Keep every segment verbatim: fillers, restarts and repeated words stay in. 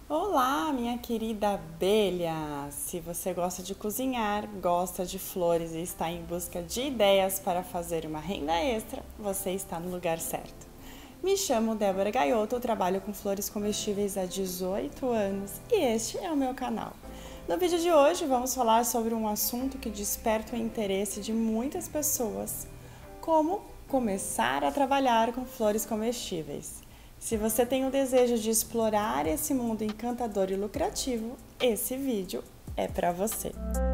Olá, minha querida abelha! Se você gosta de cozinhar, gosta de flores e está em busca de ideias para fazer uma renda extra, você está no lugar certo. Me chamo Débora Gaiotto, trabalho com flores comestíveis há dezoito anos e este é o meu canal. No vídeo de hoje vamos falar sobre um assunto que desperta o interesse de muitas pessoas: como começar a trabalhar com flores comestíveis. Se você tem o desejo de explorar esse mundo encantador e lucrativo, esse vídeo é para você.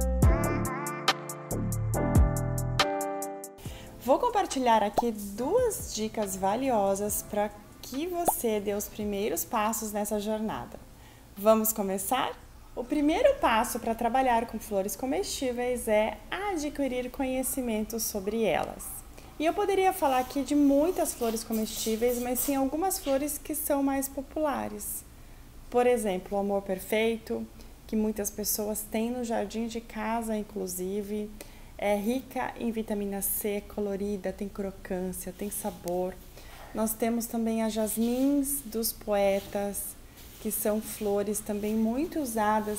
Vou compartilhar aqui duas dicas valiosas para que você dê os primeiros passos nessa jornada. Vamos começar? O primeiro passo para trabalhar com flores comestíveis é adquirir conhecimento sobre elas. E eu poderia falar aqui de muitas flores comestíveis, mas tem algumas flores que são mais populares. Por exemplo, o amor perfeito, que muitas pessoas têm no jardim de casa, inclusive. É rica em vitamina C, colorida, tem crocância, tem sabor. Nós temos também as jasmins dos poetas, que são flores também muito usadas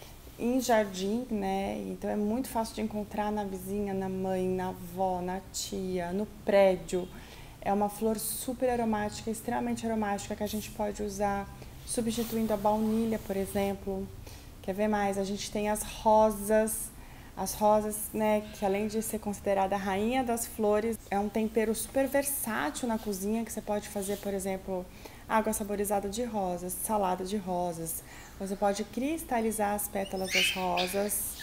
em jardim, né? Então é muito fácil de encontrar na vizinha, na mãe, na avó, na tia, no prédio. É uma flor super aromática, extremamente aromática, que a gente pode usar substituindo a baunilha, por exemplo. Quer ver mais? A gente tem as rosas. As rosas, né, que além de ser considerada a rainha das flores, é um tempero super versátil na cozinha, que você pode fazer, por exemplo, água saborizada de rosas, salada de rosas. Você pode cristalizar as pétalas das rosas.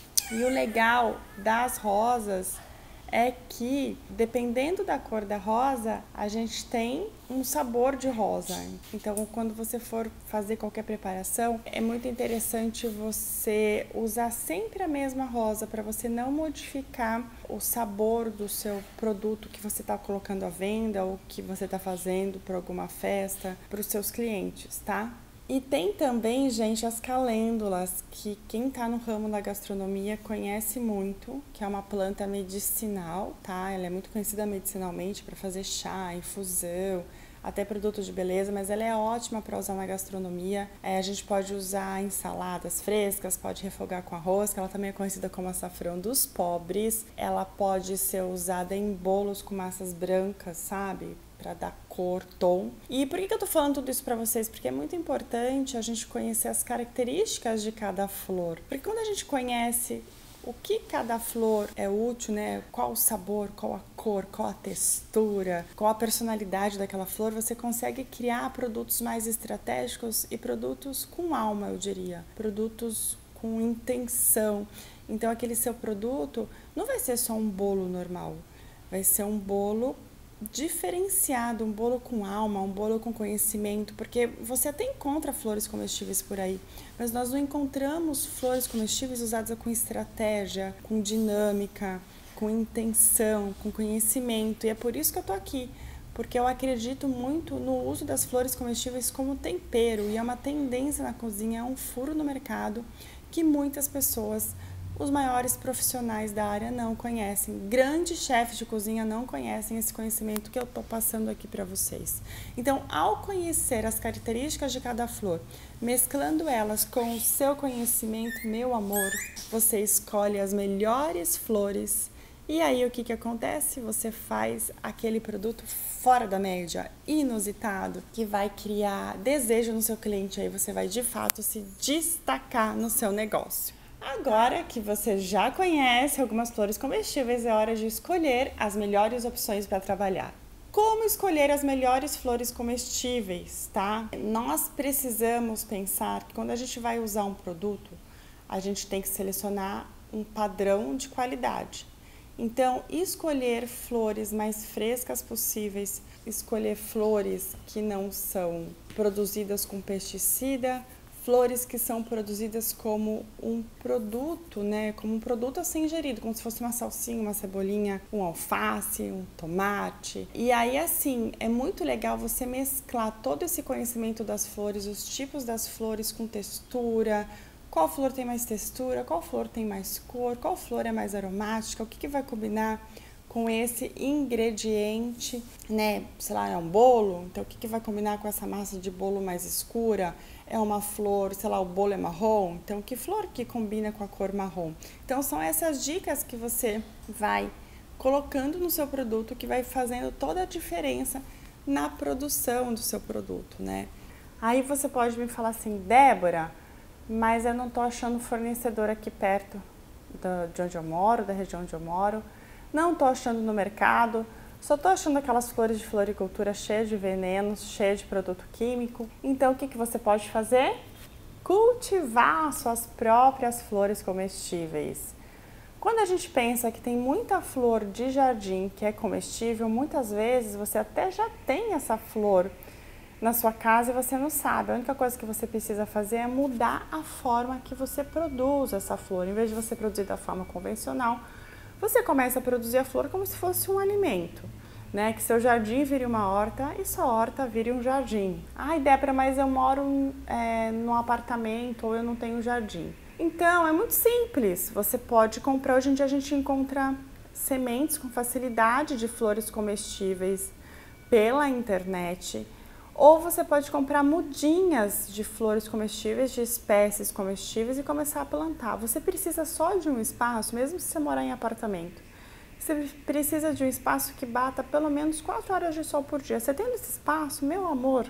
E o legal das rosas é que, dependendo da cor da rosa, a gente tem um sabor de rosa. Então, quando você for fazer qualquer preparação, é muito interessante você usar sempre a mesma rosa para você não modificar o sabor do seu produto que você está colocando à venda ou que você está fazendo para alguma festa, para os seus clientes, tá? E tem também, gente, as calêndulas, que quem está no ramo da gastronomia conhece muito, que é uma planta medicinal, tá? Ela é muito conhecida medicinalmente para fazer chá, infusão, até produtos de beleza, mas ela é ótima para usar na gastronomia. É, a gente pode usar em saladas frescas, pode refogar com arroz, que ela também é conhecida como açafrão dos pobres. Ela pode ser usada em bolos com massas brancas, sabe? Para dar cor, tom. E por que eu tô falando tudo isso para vocês? Porque é muito importante a gente conhecer as características de cada flor. Porque quando a gente conhece o que cada flor é útil, né? Qual o sabor, qual a cor, qual a textura, qual a personalidade daquela flor, você consegue criar produtos mais estratégicos e produtos com alma, eu diria. Produtos com intenção. Então aquele seu produto não vai ser só um bolo normal, vai ser um bolo diferenciado, um bolo com alma, um bolo com conhecimento, porque você até encontra flores comestíveis por aí, mas nós não encontramos flores comestíveis usadas com estratégia, com dinâmica, com intenção, com conhecimento, e é por isso que eu tô aqui, porque eu acredito muito no uso das flores comestíveis como tempero, e é uma tendência na cozinha, é um furo no mercado que muitas pessoas, os maiores profissionais da área, não conhecem. Grandes chefes de cozinha não conhecem esse conhecimento que eu estou passando aqui para vocês. Então, ao conhecer as características de cada flor, mesclando elas com o seu conhecimento, meu amor, você escolhe as melhores flores. E aí, o que, que acontece? Você faz aquele produto fora da média, inusitado, que vai criar desejo no seu cliente. Aí você vai, de fato, se destacar no seu negócio. Agora que você já conhece algumas flores comestíveis, é hora de escolher as melhores opções para trabalhar. Como escolher as melhores flores comestíveis, tá? Nós precisamos pensar que quando a gente vai usar um produto, a gente tem que selecionar um padrão de qualidade. Então, escolher flores mais frescas possíveis, escolher flores que não são produzidas com pesticida, flores que são produzidas como um produto, né? Como um produto a ser ingerido, como se fosse uma salsinha, uma cebolinha, um alface, um tomate. E aí, assim, é muito legal você mesclar todo esse conhecimento das flores, os tipos das flores com textura, qual flor tem mais textura, qual flor tem mais cor, qual flor é mais aromática, o que, que vai combinar com com esse ingrediente, né? Sei lá, é um bolo, então o que, que vai combinar com essa massa de bolo mais escura? É uma flor, sei lá, o bolo é marrom, então que flor que combina com a cor marrom? Então são essas dicas que você vai colocando no seu produto que vai fazendo toda a diferença na produção do seu produto, né? Aí você pode me falar assim, Débora, mas eu não tô achando fornecedor aqui perto de onde eu moro, da região onde eu moro, não tô achando no mercado, só tô achando aquelas flores de floricultura cheias de venenos, cheias de produto químico. Então o que, que você pode fazer? Cultivar suas próprias flores comestíveis. Quando a gente pensa que tem muita flor de jardim que é comestível, muitas vezes você até já tem essa flor na sua casa e você não sabe. A única coisa que você precisa fazer é mudar a forma que você produz essa flor. Em vez de você produzir da forma convencional, você começa a produzir a flor como se fosse um alimento, né? Que seu jardim vire uma horta e sua horta vire um jardim. Ai, Débora, mas eu moro é, num apartamento ou eu não tenho jardim. Então, é muito simples. Você pode comprar, hoje em dia a gente encontra sementes com facilidade de flores comestíveis pela internet. Ou você pode comprar mudinhas de flores comestíveis, de espécies comestíveis e começar a plantar. Você precisa só de um espaço, mesmo se você morar em apartamento. Você precisa de um espaço que bata pelo menos quatro horas de sol por dia. Você tendo esse espaço, meu amor,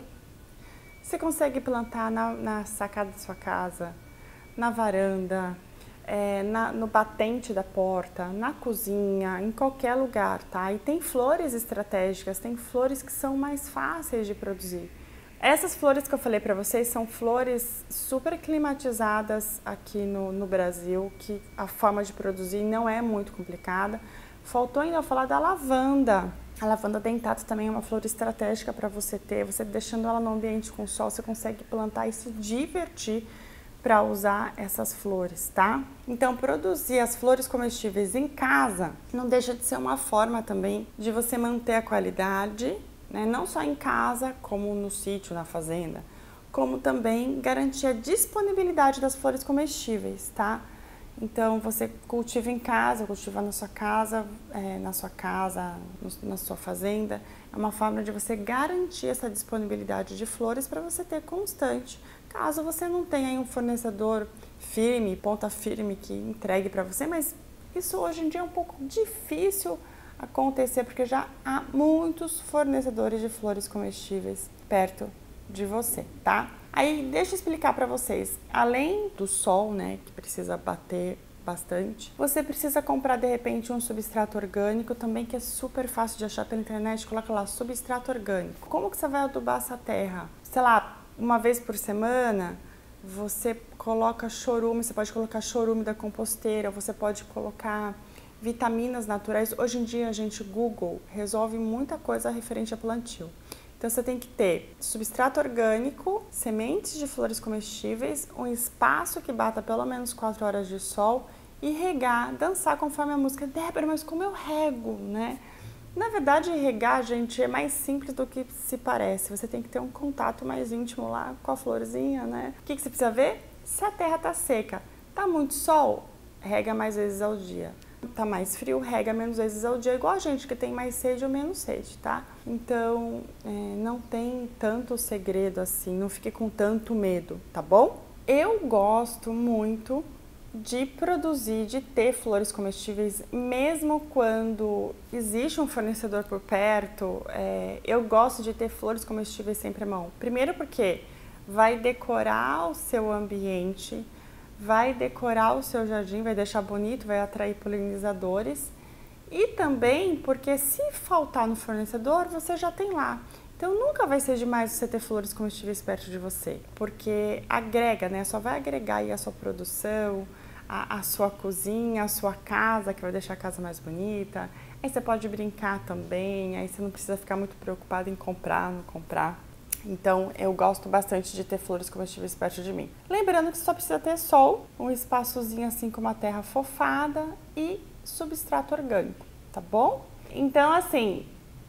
você consegue plantar na, na sacada da sua casa, na varanda, é, na, no batente da porta, na cozinha, em qualquer lugar, tá? E tem flores estratégicas, tem flores que são mais fáceis de produzir. Essas flores que eu falei para vocês são flores super climatizadas aqui no, no Brasil, que a forma de produzir não é muito complicada. Faltou ainda falar da lavanda. A lavanda dentada também é uma flor estratégica para você ter. Você deixando ela no ambiente com sol, você consegue plantar e se divertir para usar essas flores, tá? Então, produzir as flores comestíveis em casa não deixa de ser uma forma também de você manter a qualidade, né? Não só em casa, como no sítio, na fazenda, como também garantir a disponibilidade das flores comestíveis, tá? Então, você cultiva em casa, cultiva na sua casa, é, na sua casa, no, na sua fazenda. É uma forma de você garantir essa disponibilidade de flores para você ter constante. Caso você não tenha aí um fornecedor firme, ponta firme, que entregue para você, mas isso hoje em dia é um pouco difícil acontecer, porque já há muitos fornecedores de flores comestíveis perto de você, tá? Aí, deixa eu explicar para vocês. Além do sol, né, que precisa bater bastante, você precisa comprar, de repente, um substrato orgânico também, que é super fácil de achar pela internet. Coloca lá, substrato orgânico. Como que você vai adubar essa terra? Sei lá, uma vez por semana, você coloca chorume, você pode colocar chorume da composteira, você pode colocar vitaminas naturais. Hoje em dia, a gente, Google, resolve muita coisa referente a plantio. Então, você tem que ter substrato orgânico, sementes de flores comestíveis, um espaço que bata pelo menos quatro horas de sol e regar, dançar conforme a música. Débora, mas como eu rego, né? Na verdade, regar, gente, é mais simples do que se parece. Você tem que ter um contato mais íntimo lá com a florzinha, né? O que, que você precisa ver? Se a terra tá seca, tá muito sol, rega mais vezes ao dia. Tá mais frio, rega menos vezes ao dia, igual a gente que tem mais sede ou menos sede, tá? Então, é, não tem tanto segredo assim, não fique com tanto medo, tá bom? Eu gosto muito de produzir, de ter flores comestíveis, mesmo quando existe um fornecedor por perto. É, eu gosto de ter flores comestíveis sempre à mão. Primeiro porque vai decorar o seu ambiente, vai decorar o seu jardim, vai deixar bonito, vai atrair polinizadores. E também porque se faltar no fornecedor, você já tem lá. Então nunca vai ser demais você ter flores comestíveis perto de você, porque agrega, né? Só vai agregar aí a sua produção, a, a sua cozinha, a sua casa, que vai deixar a casa mais bonita. Aí você pode brincar também, aí você não precisa ficar muito preocupado em comprar, não comprar. Então, eu gosto bastante de ter flores comestíveis perto de mim. Lembrando que só precisa ter sol, um espaçozinho assim com uma terra fofada e substrato orgânico, tá bom? Então, assim,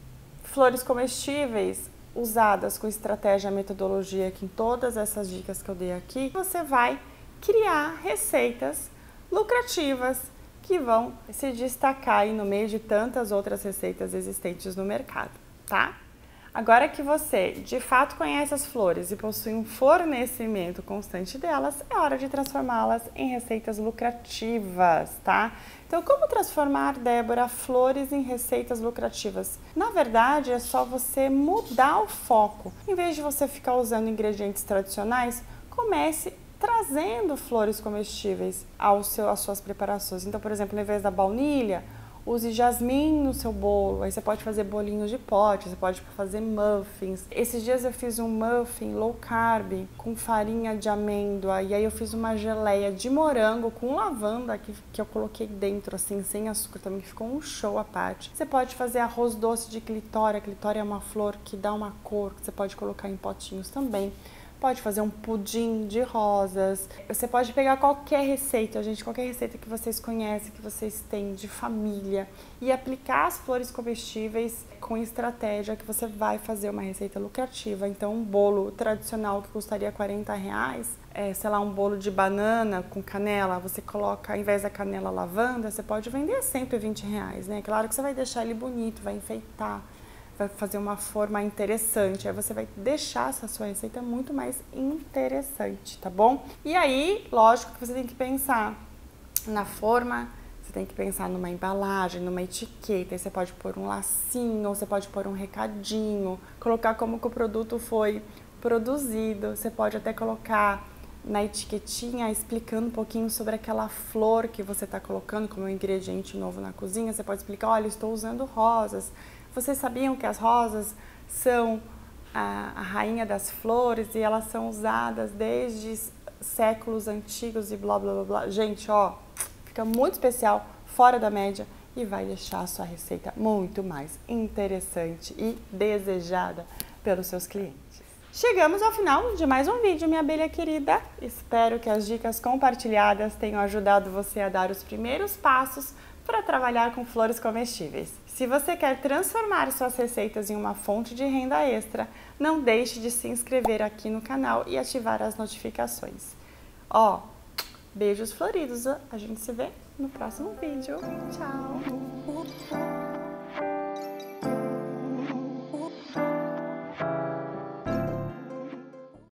flores comestíveis usadas com estratégia, metodologia aqui em todas essas dicas que eu dei aqui, você vai criar receitas lucrativas que vão se destacar aí no meio de tantas outras receitas existentes no mercado, tá? Agora que você de fato conhece as flores e possui um fornecimento constante delas, é hora de transformá-las em receitas lucrativas, tá? Então, como transformar, Débora, flores em receitas lucrativas? Na verdade, é só você mudar o foco. Em vez de você ficar usando ingredientes tradicionais, comece trazendo flores comestíveis ao seu, às suas preparações. Então, por exemplo, em vez da baunilha, use jasmim no seu bolo. Aí você pode fazer bolinhos de pote, você pode fazer muffins. Esses dias eu fiz um muffin low carb com farinha de amêndoa e aí eu fiz uma geleia de morango com lavanda que, que eu coloquei dentro, assim, sem açúcar também, que ficou um show à parte. Você pode fazer arroz doce de clitória. A clitória é uma flor que dá uma cor, que você pode colocar em potinhos também. Pode fazer um pudim de rosas. Você pode pegar qualquer receita, gente, qualquer receita que vocês conhecem, que vocês têm de família e aplicar as flores comestíveis com estratégia que você vai fazer uma receita lucrativa. Então, um bolo tradicional que custaria quarenta reais, é, sei lá, um bolo de banana com canela, você coloca, ao invés da canela, lavanda, você pode vender a cento e vinte reais, né? Claro que você vai deixar ele bonito, vai enfeitar, vai fazer uma forma interessante, aí você vai deixar essa sua receita muito mais interessante, tá bom? E aí, lógico que você tem que pensar na forma, você tem que pensar numa embalagem, numa etiqueta, aí você pode pôr um lacinho, ou você pode pôr um recadinho, colocar como que o produto foi produzido, você pode até colocar na etiquetinha explicando um pouquinho sobre aquela flor que você está colocando como um ingrediente novo na cozinha. Você pode explicar, olha, estou usando rosas. Vocês sabiam que as rosas são a, a rainha das flores e elas são usadas desde séculos antigos e blá blá blá blá. Gente, ó, fica muito especial, fora da média e vai deixar a sua receita muito mais interessante e desejada pelos seus clientes. Chegamos ao final de mais um vídeo, minha abelha querida. Espero que as dicas compartilhadas tenham ajudado você a dar os primeiros passos para trabalhar com flores comestíveis. Se você quer transformar suas receitas em uma fonte de renda extra, não deixe de se inscrever aqui no canal e ativar as notificações. Ó, beijos floridos, a gente se vê no próximo vídeo. Tchau!